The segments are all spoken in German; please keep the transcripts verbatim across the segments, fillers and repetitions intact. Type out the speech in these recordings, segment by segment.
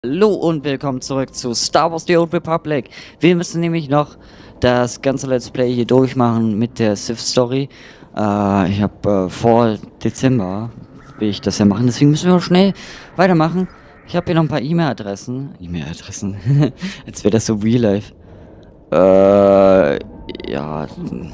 Hallo und willkommen zurück zu Star Wars The Old Republic. Wir müssen nämlich noch das ganze Let's Play hier durchmachen mit der Sith Story. Äh, ich habe äh, vor Dezember will ich das ja machen, deswegen müssen wir auch schnell weitermachen. Ich habe hier noch ein paar E-Mail-Adressen. E-Mail-Adressen? Als wäre das so real life. Äh, ja.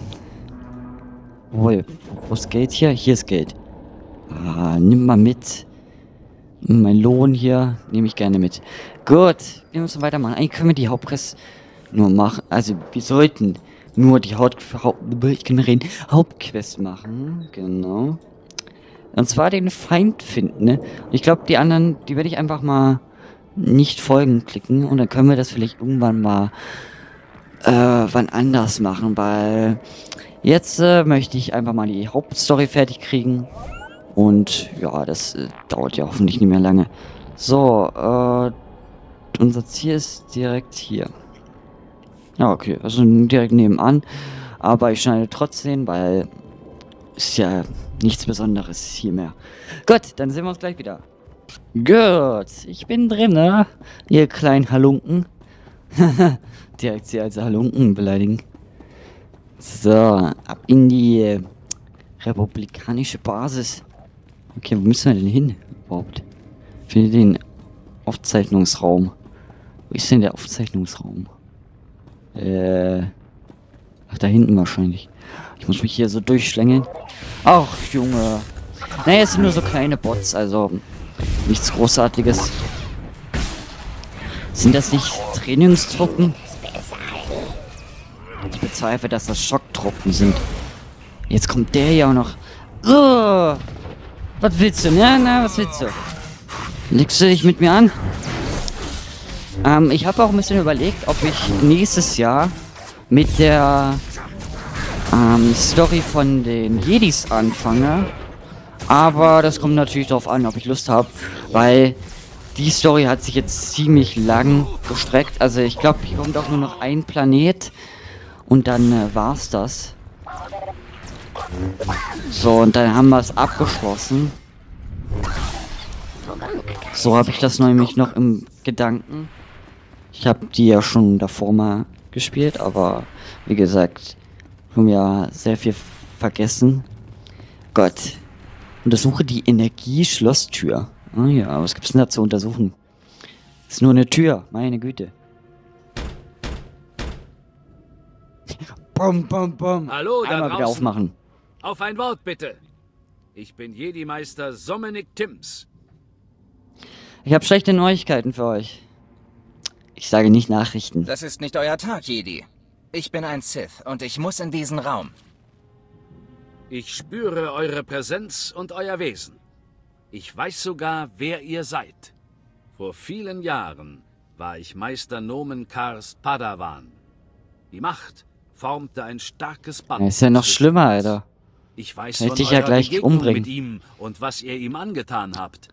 Wo, wo ist Geld hier? Hier ist Geld. Ah, nimm mal mit. Mein Lohn hier nehme ich gerne mit. Gut, wir müssen weitermachen. Eigentlich können wir die Hauptquest nur machen. Also wir sollten nur die Haupt, Haupt ich kann reden, Hauptquest machen. Genau. Und zwar den Feind finden. Ne? Und ich glaube, die anderen, die werde ich einfach mal nicht folgen klicken. Und dann können wir das vielleicht irgendwann mal äh, wann anders machen. Weil jetzt äh, möchte ich einfach mal die Hauptstory fertig kriegen. Und ja, das äh, dauert ja hoffentlich nicht mehr lange. So, äh, unser Ziel ist direkt hier. Ja, okay, also direkt nebenan. Aber ich schneide trotzdem, weil ist ja nichts Besonderes hier mehr. Gut, dann sehen wir uns gleich wieder. Gut, ich bin drin, ne? Ihr kleinen Halunken. Direkt sie als Halunken beleidigen. So, ab in die äh, republikanische Basis. Okay, wo müssen wir denn hin überhaupt? Ich finde den Aufzeichnungsraum. Wo ist denn der Aufzeichnungsraum? Äh. Ach, da hinten wahrscheinlich. Ich muss mich hier so durchschlängeln. Ach, Junge. Naja, es sind nur so kleine Bots, also nichts Großartiges. Sind das nicht Trainingstruppen? Ich bezweifle, dass das Schocktruppen sind. Jetzt kommt der ja auch noch. Oh! Was willst du? Na, na, was willst du? Legst du dich mit mir an? Ähm, ich habe auch ein bisschen überlegt, ob ich nächstes Jahr mit der ähm, Story von den Jedis anfange. Aber das kommt natürlich darauf an, ob ich Lust habe, weil die Story hat sich jetzt ziemlich lang gestreckt. Also ich glaube, hier kommt auch nur noch ein Planet und dann äh, war's das. So, und dann haben wir es abgeschlossen. So habe ich das nämlich noch im Gedanken. Ich habe die ja schon davor mal gespielt, aber wie gesagt, haben ja sehr viel vergessen. Gott. Untersuche die Energieschlosstür. Ah ja, was gibt's denn da zu untersuchen? Ist nur eine Tür, meine Güte. Bum, bum, bum. Hallo, da Einmal draußen. wieder aufmachen. Auf ein Wort, bitte. Ich bin Jedi-Meister Sommenik Tims. Ich habe schlechte Neuigkeiten für euch. Ich sage nicht Nachrichten. Das ist nicht euer Tag, Jedi. Ich bin ein Sith und ich muss in diesen Raum. Ich spüre eure Präsenz und euer Wesen. Ich weiß sogar, wer ihr seid. Vor vielen Jahren war ich Meister Nomen Kars Padawan. Die Macht formte ein starkes Band. Ja, ist ja noch zwischen schlimmer, uns. Alter. Ich weiß Kann ich von dich ja eurer gleich Begegnung umbringen. mit ihm und was ihr ihm angetan habt.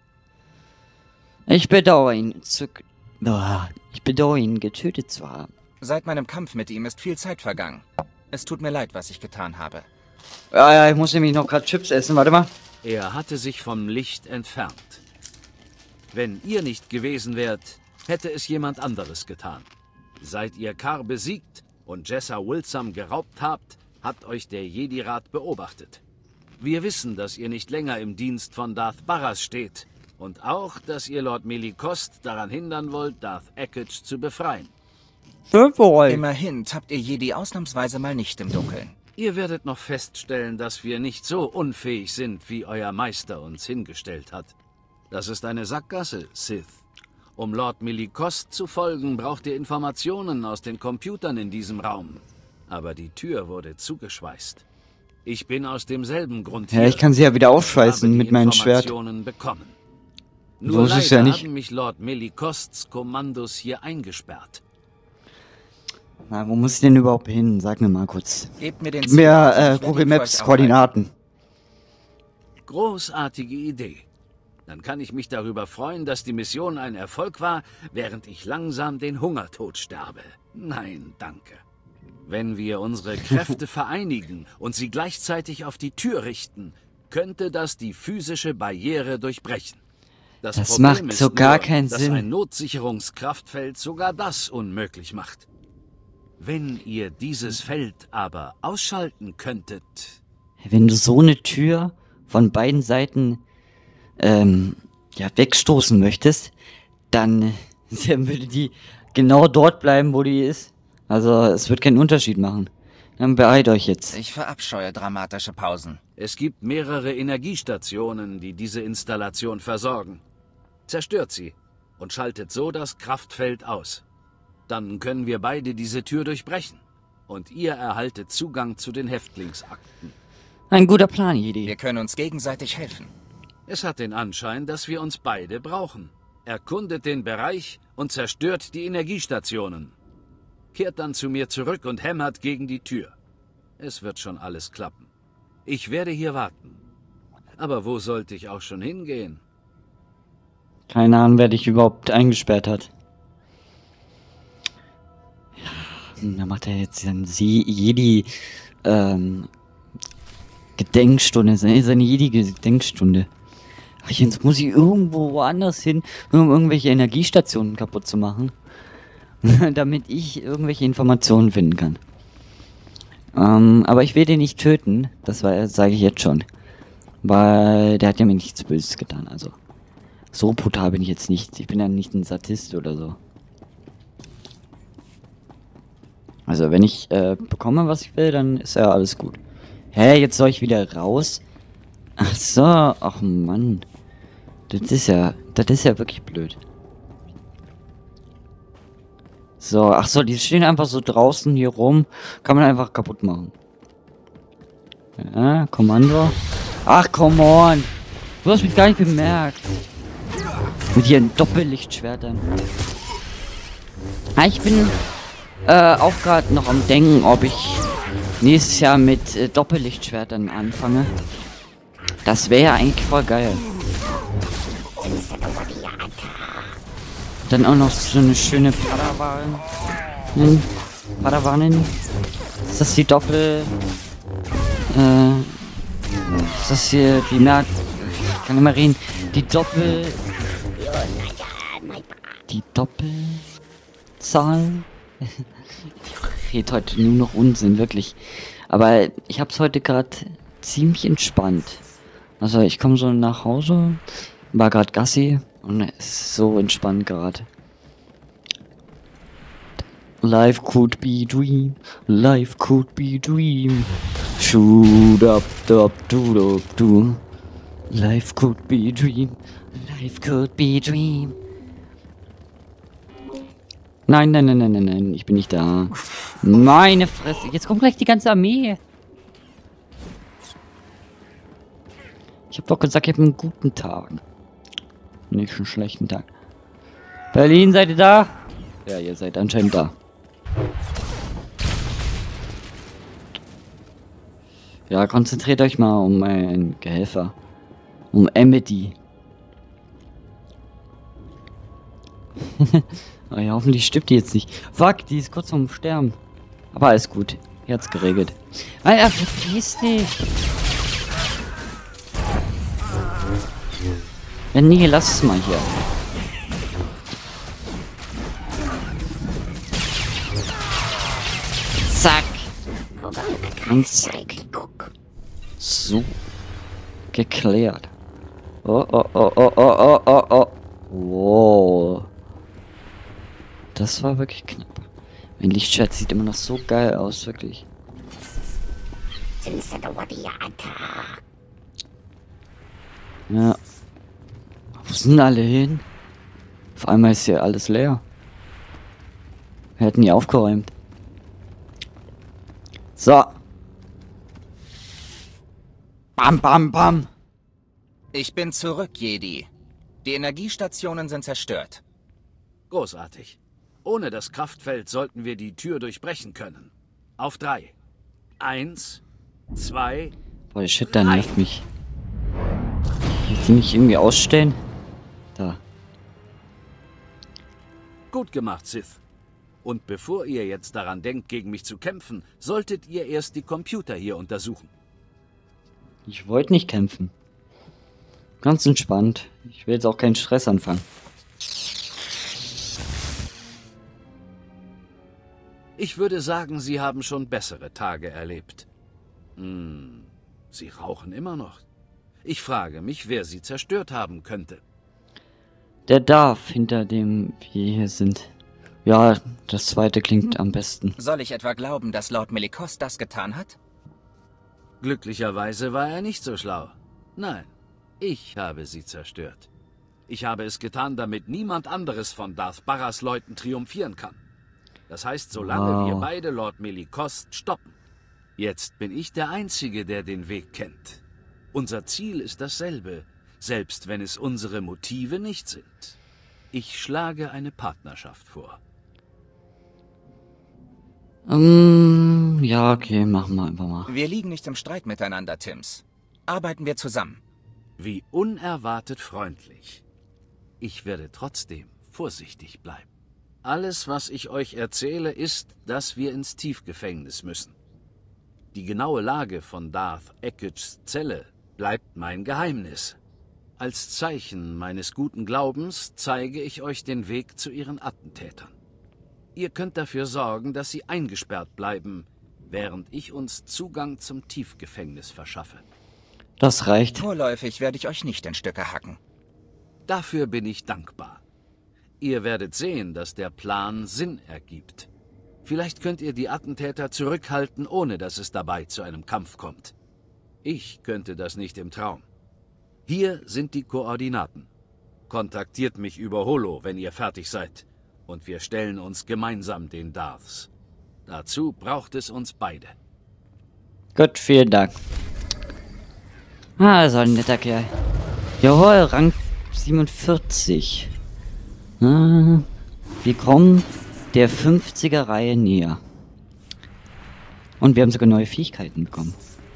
Ich bedauere ihn zu... Oh, ich bedauere ihn getötet zu haben. Seit meinem Kampf mit ihm ist viel Zeit vergangen. Es tut mir leid, was ich getan habe. Ja, ja, ich muss nämlich noch gerade Chips essen. Warte mal. Er hatte sich vom Licht entfernt. Wenn ihr nicht gewesen wärt, hätte es jemand anderes getan. Seit ihr Kar besiegt und Jessa Wilsam geraubt habt, hat euch der Jedi-Rat beobachtet. Wir wissen, dass ihr nicht länger im Dienst von Darth Barras steht und auch, dass ihr Lord Melikost daran hindern wollt, Darth Ekich zu befreien. Immerhin tappt ihr Jedi ausnahmsweise mal nicht im Dunkeln. Ihr werdet noch feststellen, dass wir nicht so unfähig sind, wie euer Meister uns hingestellt hat. Das ist eine Sackgasse, Sith. Um Lord Melikost zu folgen, braucht ihr Informationen aus den Computern in diesem Raum. Aber die Tür wurde zugeschweißt. Ich bin aus demselben Grund hier. Ja, ich kann sie ja wieder und aufschweißen habe die mit meinem Schwert. Informationen bekommen. So Nur ist es leider ja nicht. haben mich Lord Melikosts Kommandos hier eingesperrt. Na, wo muss ich denn überhaupt hin? Sag mir mal kurz. Gebt mir den Gib mir Zielort, äh, ich werde Google ihn für Maps euch Koordinaten. Großartige Idee. Dann kann ich mich darüber freuen, dass die Mission ein Erfolg war, während ich langsam den Hungertod sterbe. Nein, danke. Wenn wir unsere Kräfte vereinigen und sie gleichzeitig auf die Tür richten, könnte das die physische Barriere durchbrechen. Das, das Problem macht ist so gar nur, keinen dass Sinn. ein Notsicherungskraftfeld sogar das unmöglich macht. Wenn ihr dieses Feld aber ausschalten könntet... Wenn du so eine Tür von beiden Seiten ähm, ja, wegstoßen möchtest, dann, dann würde die genau dort bleiben, wo die ist. Also es wird keinen Unterschied machen. Dann beeilt euch jetzt. Ich verabscheue dramatische Pausen. Es gibt mehrere Energiestationen, die diese Installation versorgen. Zerstört sie und schaltet so das Kraftfeld aus. Dann können wir beide diese Tür durchbrechen. Und ihr erhaltet Zugang zu den Häftlingsakten. Ein guter Plan, Jedi. Wir können uns gegenseitig helfen. Es hat den Anschein, dass wir uns beide brauchen. Erkundet den Bereich und zerstört die Energiestationen. Kehrt dann zu mir zurück und hämmert gegen die Tür. Es wird schon alles klappen. Ich werde hier warten. Aber wo sollte ich auch schon hingehen? Keine Ahnung, wer dich überhaupt eingesperrt hat. Ja, da macht er jetzt seine Jedi ähm, Gedenkstunde, seine, seine Jedi-Gedenkstunde. Ach, jetzt muss ich irgendwo woanders hin, um irgendwelche Energiestationen kaputt zu machen. Damit ich irgendwelche Informationen finden kann. Ähm, aber ich will den nicht töten, das sage ich jetzt schon. Weil der hat ja mir nichts Böses getan, also. So brutal bin ich jetzt nicht. Ich bin ja nicht ein Sadist oder so. Also wenn ich äh, bekomme, was ich will, dann ist ja alles gut. Hä, jetzt soll ich wieder raus? Ach so, ach Mann. Das ist ja, das ist ja wirklich blöd. So, ach so, die stehen einfach so draußen hier rum. Kann man einfach kaputt machen. Ja, Kommando. Ach, come on. Du hast mich gar nicht bemerkt. Mit ihren Doppellichtschwertern. Ah, ich bin äh, auch gerade noch am Denken, ob ich nächstes Jahr mit äh, Doppellichtschwertern anfange. Das wäre ja eigentlich voll geil. Dann auch noch so eine schöne Padawan. Hm, Padawanin. Ist das die Doppel... Äh... Ist das hier die Merk... Ich kann immer reden. Die Doppel... Die Doppelzahl? Ich rede heute nur noch Unsinn, wirklich. Aber ich hab's heute gerade ziemlich entspannt. Also ich komme so nach Hause, war gerade Gassi und es ist so entspannt gerade. Life could be dream, life could be dream. Shoot up, up, do, up, do. Life could be dream, life could be dream. Nein, nein, nein, nein, nein, nein, ich bin nicht da. Meine Fresse, jetzt kommt gleich die ganze Armee. Ich hab doch gesagt, ich hab einen guten Tag. Nicht einen schlechten Tag. Berlin, seid ihr da? Ja, ihr seid anscheinend da. Ja, konzentriert euch mal um meinen Gehelfer. Um Amity. Oh ja, hoffentlich stirbt die jetzt nicht. Fuck, die ist kurz vorm Sterben. Aber alles gut. Hier hat's geregelt. Alter, vergiss dich. Ja, nee, lass es mal hier. Zack. Und zack. So. Geklärt. Oh, oh, oh, oh, oh, oh, oh, oh. Wow. Das war wirklich knapp. Mein Lichtschwert sieht immer noch so geil aus, wirklich. Ja. Wo sind alle hin? Auf einmal ist hier alles leer. Wir hätten die aufgeräumt. So. Bam, bam, bam. Ich bin zurück, Jedi. Die Energiestationen sind zerstört. Großartig. Ohne das Kraftfeld sollten wir die Tür durchbrechen können. Auf drei. Eins, zwei, Boah, der Shit, der nervt mich. Kann ich die nicht irgendwie ausstellen? Da. Gut gemacht, Sith. Und bevor ihr jetzt daran denkt, gegen mich zu kämpfen, solltet ihr erst die Computer hier untersuchen. Ich wollte nicht kämpfen. Ganz entspannt. Ich will jetzt auch keinen Stress anfangen. Ich würde sagen, Sie haben schon bessere Tage erlebt. Hm, Sie rauchen immer noch. Ich frage mich, wer Sie zerstört haben könnte. Der Darth, hinter dem wir hier sind. Ja, das zweite klingt am besten. Soll ich etwa glauben, dass Lord Melikos das getan hat? Glücklicherweise war er nicht so schlau. Nein, ich habe sie zerstört. Ich habe es getan, damit niemand anderes von Darth Barras Leuten triumphieren kann. Das heißt, solange Wow. wir beide Lord Melikos stoppen. Jetzt bin ich der Einzige, der den Weg kennt. Unser Ziel ist dasselbe, selbst wenn es unsere Motive nicht sind. Ich schlage eine Partnerschaft vor. Um, ja, okay, machen wir einfach mal. Wir liegen nicht im Streit miteinander, Tims. Arbeiten wir zusammen. Wie unerwartet freundlich. Ich werde trotzdem vorsichtig bleiben. Alles, was ich euch erzähle, ist, dass wir ins Tiefgefängnis müssen. Die genaue Lage von Darth Ekkids Zelle bleibt mein Geheimnis. Als Zeichen meines guten Glaubens zeige ich euch den Weg zu ihren Attentätern. Ihr könnt dafür sorgen, dass sie eingesperrt bleiben, während ich uns Zugang zum Tiefgefängnis verschaffe. Das reicht. Vorläufig werde ich euch nicht in Stücke hacken. Dafür bin ich dankbar. Ihr werdet sehen, dass der Plan Sinn ergibt. Vielleicht könnt ihr die Attentäter zurückhalten, ohne dass es dabei zu einem Kampf kommt. Ich könnte das nicht im Traum. Hier sind die Koordinaten. Kontaktiert mich über Holo, wenn ihr fertig seid. Und wir stellen uns gemeinsam den Darths. Dazu braucht es uns beide. Gut, vielen Dank. Ah, so ein netter Kerl. Jawohl, Rang siebenundvierzig. Ah, wir kommen der fünfziger Reihe näher. Und wir haben sogar neue Fähigkeiten bekommen.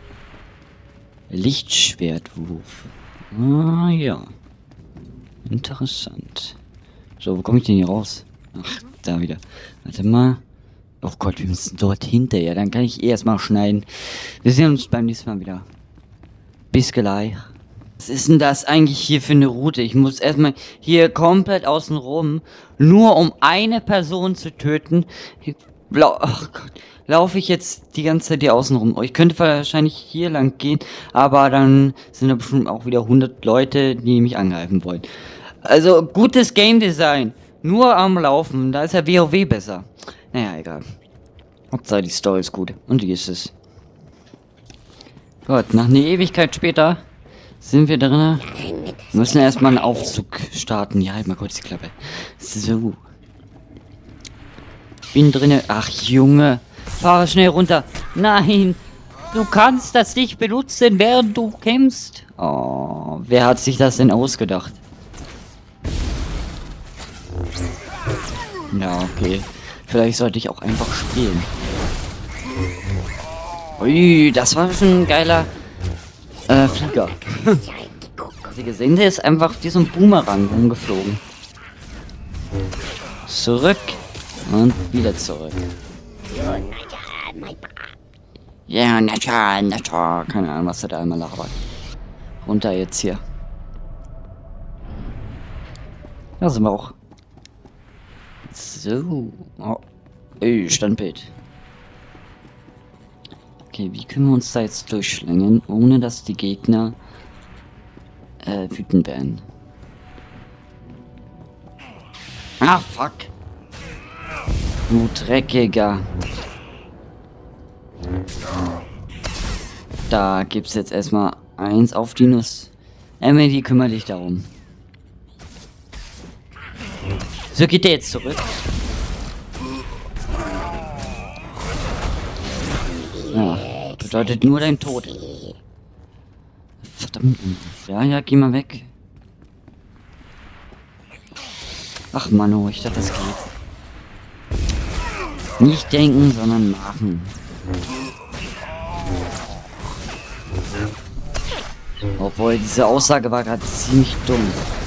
Lichtschwertwurf. Ah, ja. Interessant. So, wo komme ich denn hier raus? Ach, da wieder. Warte mal. Oh Gott, wir müssen dort hinterher. Dann kann ich eh erstmal schneiden. Wir sehen uns beim nächsten Mal wieder. Bis gleich. Was ist denn das eigentlich hier für eine Route? Ich muss erstmal hier komplett außen rum, nur um eine Person zu töten. Ach Gott, laufe ich jetzt die ganze Zeit hier außen rum. Ich könnte wahrscheinlich hier lang gehen, aber dann sind da bestimmt auch wieder hundert Leute, die mich angreifen wollen. Also, gutes Game Design. Nur am Laufen. Da ist ja WoW besser. Naja, egal. Hauptsache die Story ist gut. Und die ist es. Gut, nach einer Ewigkeit später sind wir drin. Wir müssen erstmal einen Aufzug starten. Ja, halt mal kurz die Klappe. So. Bin drinne. Ach, Junge. Fahre schnell runter. Nein. Du kannst das nicht benutzen, während du kämpfst. Oh, wer hat sich das denn ausgedacht? Ja, okay. Vielleicht sollte ich auch einfach spielen. Ui, das war schon ein geiler äh, Flieger. Habt ihr gesehen? Der ist einfach wie so ein Boomerang rumgeflogen. Zurück und wieder zurück. Ja, na ja, na ja. Keine Ahnung, was er da einmal labert. Runter jetzt hier. Da sind wir auch. So. Oh. Ey, Standbild. Okay, wie können wir uns da jetzt durchschlängeln, ohne dass die Gegner äh, wütend werden? Ah, fuck. Du Dreckiger. Da gibt's jetzt erstmal eins auf die Nuss. Emily, kümmere dich darum. So, geht der jetzt zurück? Ja, bedeutet nur dein Tod. Verdammt. Ja, ja, geh mal weg. Ach, Mano, ich dachte, das geht. Nicht denken, sondern machen. Obwohl, diese Aussage war gerade ziemlich dumm.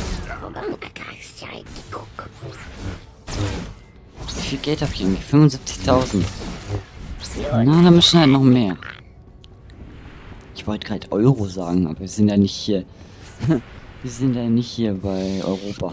Wie viel Geld habe ich eigentlich? fünfundsiebzigtausend. Na, da müssen halt noch mehr. Ich wollte gerade Euro sagen, aber wir sind ja nicht hier Wir sind ja nicht hier bei Europa.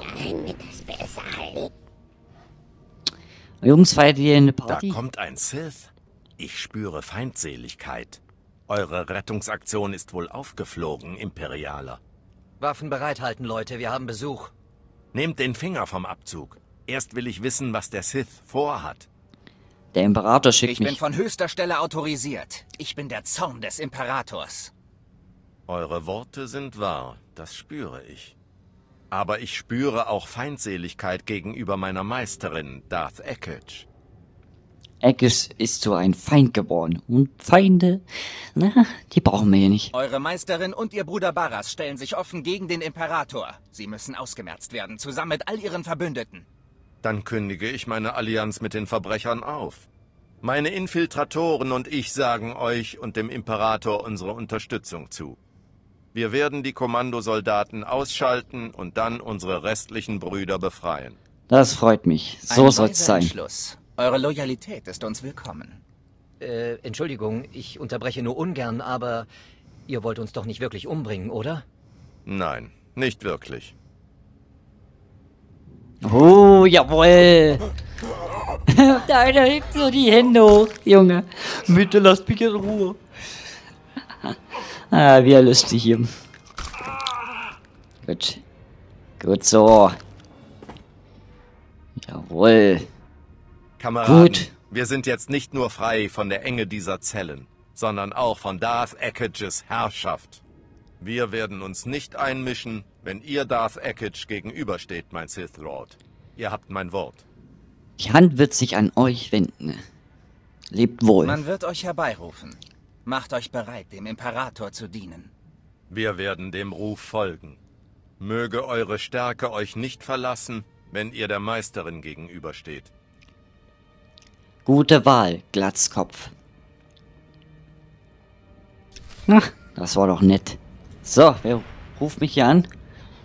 Jungs, feiert ihr eine Party? Da kommt ein Sith. Ich spüre Feindseligkeit. Eure Rettungsaktion ist wohl aufgeflogen, Imperialer. Waffen bereithalten, Leute, wir haben Besuch. Nehmt den Finger vom Abzug. Erst will ich wissen, was der Sith vorhat. Der Imperator schickt Ich mich. bin von höchster Stelle autorisiert. Ich bin der Zorn des Imperators. Eure Worte sind wahr, das spüre ich. Aber ich spüre auch Feindseligkeit gegenüber meiner Meisterin, Darth Ekich. Ekich ist so ein Feind geworden. Und Feinde, na, die brauchen wir hier nicht. Eure Meisterin und ihr Bruder Barras stellen sich offen gegen den Imperator. Sie müssen ausgemerzt werden, zusammen mit all ihren Verbündeten. Dann kündige ich meine Allianz mit den Verbrechern auf. Meine Infiltratoren und ich sagen euch und dem Imperator unsere Unterstützung zu. Wir werden die Kommandosoldaten ausschalten und dann unsere restlichen Brüder befreien. Das freut mich. So soll's sein. Entschluss. Eure Loyalität ist uns willkommen. Äh, Entschuldigung, ich unterbreche nur ungern, aber ihr wollt uns doch nicht wirklich umbringen, oder? Nein, nicht wirklich. Oh, jawohl. Da, da hebt so die Hände hoch, Junge. Bitte lasst mich in Ruhe. Ah, wie lustig hier. Gut. Gut so. Jawohl. Kameraden, Gut. wir sind jetzt nicht nur frei von der Enge dieser Zellen, sondern auch von Darth Ekiches Herrschaft. Wir werden uns nicht einmischen, wenn ihr Darth Ekich gegenübersteht, mein Sith Lord. Ihr habt mein Wort. Die Hand wird sich an euch wenden. Lebt wohl. Man wird euch herbeirufen. Macht euch bereit, dem Imperator zu dienen. Wir werden dem Ruf folgen. Möge eure Stärke euch nicht verlassen, wenn ihr der Meisterin gegenübersteht. Gute Wahl, Glatzkopf. Ach, das war doch nett. So, wer ruft mich hier an?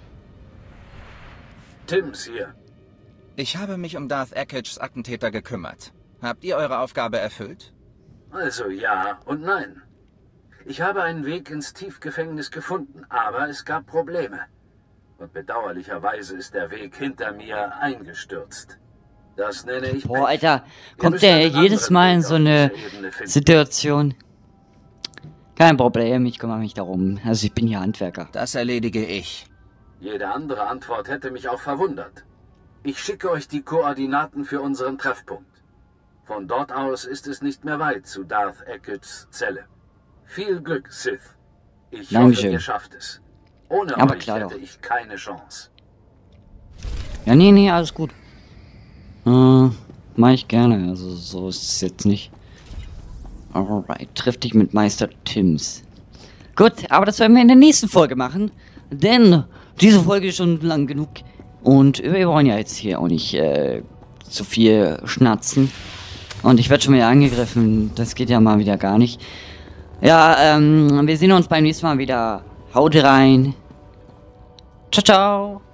Tims hier. Ich habe mich um Darth Ekichs Attentäter gekümmert. Habt ihr eure Aufgabe erfüllt? Also ja und nein. Ich habe einen Weg ins Tiefgefängnis gefunden, aber es gab Probleme. Und bedauerlicherweise ist der Weg hinter mir eingestürzt. Das nenne ich Boah, Pech. Alter, Wir kommt müssen der einen jedes anderen Mal in Weg so auf eine dieser Ebene finden. Situation? Kein Problem, ich kümmere mich darum. Also ich bin hier Handwerker. Das erledige ich. Jede andere Antwort hätte mich auch verwundert. Ich schicke euch die Koordinaten für unseren Treffpunkt. Von dort aus ist es nicht mehr weit zu Darth Ekichs Zelle. Viel Glück, Sith. Ich Dankeschön. hoffe, ihr schafft es. Ohne Aber euch klar hätte doch. ich keine Chance. Ja, nee, nee, alles gut. Äh, mach ich gerne. Also so ist es jetzt nicht. Alright, triff dich mit Meister Tims. Gut, aber das werden wir in der nächsten Folge machen. Denn diese Folge ist schon lang genug. Und wir wollen ja jetzt hier auch nicht äh, zu viel schnatzen. Und ich werde schon wieder angegriffen. Das geht ja mal wieder gar nicht. Ja, ähm, wir sehen uns beim nächsten Mal wieder. Haut rein. Ciao, ciao.